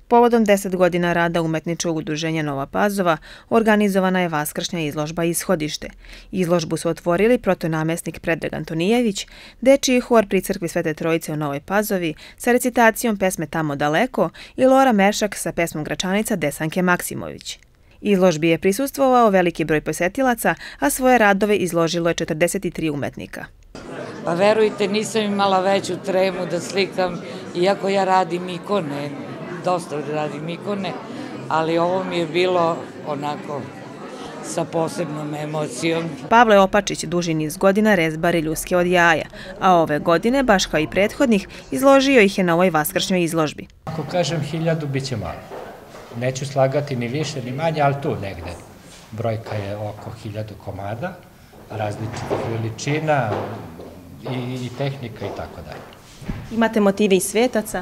Povodom 10 godina rada umetničkog udruženja Nova Pazova organizovana je vaskršnja izložba Ishodište. Izložbu su otvorili protonamestnik Predrag Antonijević, dečiji hor pri crkvi Svete Trojice u Novoj Pazovi sa recitacijom pesme Tamo daleko i Lora Mešak sa pesmom Gračanica Desanke Maksimović. Izložbi je prisustvovao veliki broj posetilaca, a svoje radove izložilo je 43 umetnika. Pa verujte, nisam imala veću tremu da slikam, iako ja radim ikone, dosta radim ikone, ali ovo mi je bilo onako sa posebnom emocijom. Pavle Opačić duži niz godina rezbari ljuske od jaja, a ove godine, baš kao i prethodnih, izložio ih je na ovoj vaskršnjoj izložbi. Ako kažem 1000, bit će malo. Neću slagati ni više ni manje, ali tu negde. Brojka je oko 1000 komada, različitih veličina i tehnika i tako dalje. Imate motive i svetaca?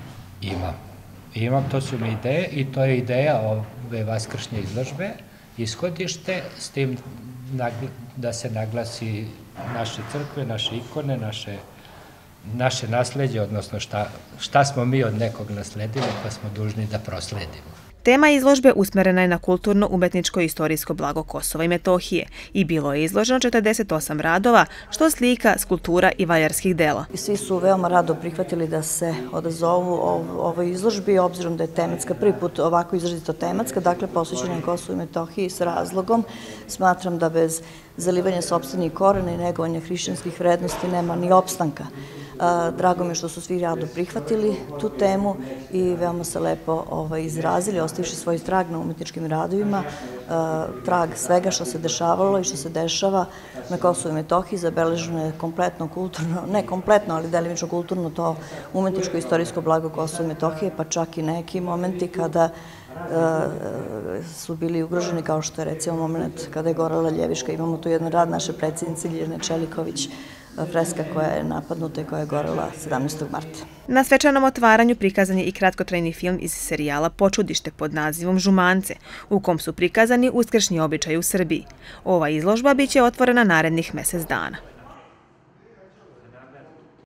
Imam, to su mi ideje i to je ideja ove vaskršnje izložbe, Ishodište, s tim da se naglasi naše crkve, naše ikone, naše nasleđe, odnosno šta smo mi od nekog nasledili pa smo dužni da prosledimo. Tema izložbe usmerena je na kulturno, umetničko i istorijsko blago Kosova i Metohije i bilo je izloženo 48 radova, što slika, skulptura i valjarskih dela. Svi su veoma rado prihvatili da se odazovu ovoj izložbi, obzirom da je tematska, prvi put ovako izrazito tematska, dakle posvećena Kosovu i Metohiji s razlogom. Smatram da bez zalivanja sopstvenih korena i negovanja hrišćanskih vrednosti nema ni opstanka. Drago mi je što su svi rado prihvatili tu temu i veoma se lepo izrazili, ostavivši svoj trag na umetničkim radovima, trag svega što se dešavalo i što se dešava na Kosovu i Metohiji. Zabeleženo je kompletno kulturno, ne kompletno, ali delimično kulturno to umetničko i istorijsko blago Kosova i Metohije, pa čak i neki momenti kada su bili ugroženi, kao što je recimo moment kada je gorela Ljeviška. Imamo tu jedan rad naše predsjednice Ljiljane Čeliković, freska koja je napadnuta i koja je gorela 17. marta. Na svečanom otvaranju prikazan je i kratkotrajni film iz serijala Počudište pod nazivom Žumance, u kom su prikazani uskršnji običaji u Srbiji. Ova izložba biće otvorena narednih mesec dana.